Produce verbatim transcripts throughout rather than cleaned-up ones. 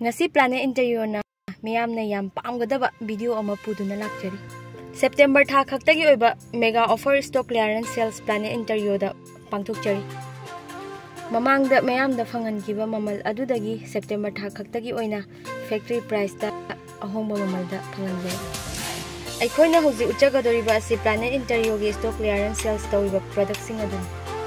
ngasi Planet Interior na miyam na yam paamgadaba video ama puduna lakjari. September tha khaktagi oiba mega offer stock clearance sales Planet Interior da pangthokjari. Mamang da mayam da phangan kiba mamal adudagi September tha khaktagi oina factory price da ahongba mamal da phanganjai. Aikoina hoji uchagadoriba si Planet Interior gi stock clearance sales tawiba product sing adun.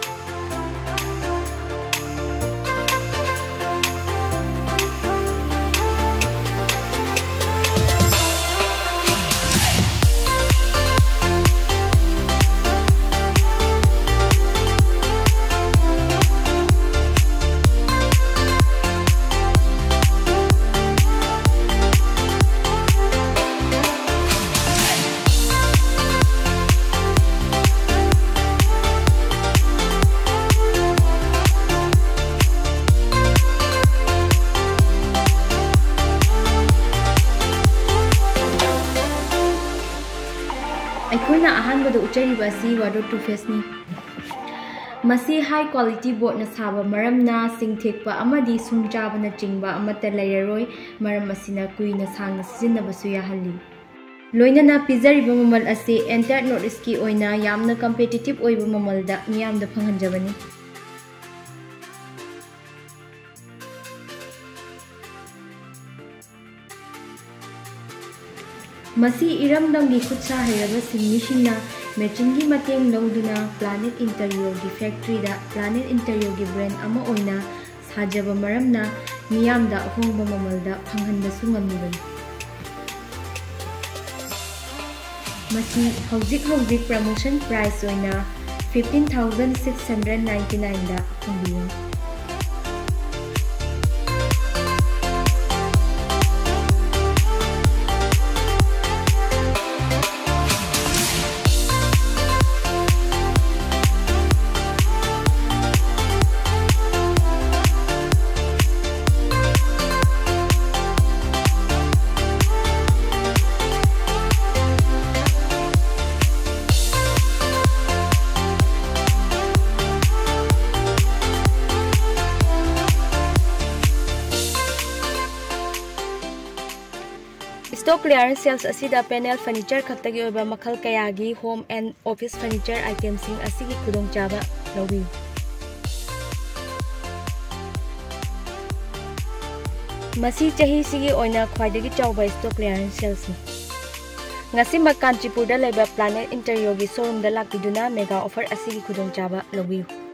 Aikoina ahanbada uchariba si wardrobe two face ni. Masi high quality board na saba maramna singthekpa amadi sungchaba na chingba amata layaroi maram asina kuina sangna sizinnabasu yahalli. Loinana pizariba mamal ase entire North ki oina yamna competitive oiba mamalda miyamda phanghanjabani. Masi iramdamgi khutsa hairaba singmisingna matching gi mateng lawduna Planet Interior gi factory da Planet Interior gi brand ama oina sajaba maramna miyamda ahongba mamalda phanghandasu ngamibani. Masi hauzik hauzik promotion price oina fifteen thousand six hundred ninety-nine da phangbiyo. Stock clearance sales asida panel furniture khaktagi oiba makhal kayagi home and office furniture items sing asigi khudong chaba lawi. Masi chahi sigi oina khwaidagi chawba stock clearance sales ni. Ngasi Kanchipur da leba Planet Interior gi showroom da lakiduna mega offer asigi khudong chaba lawi.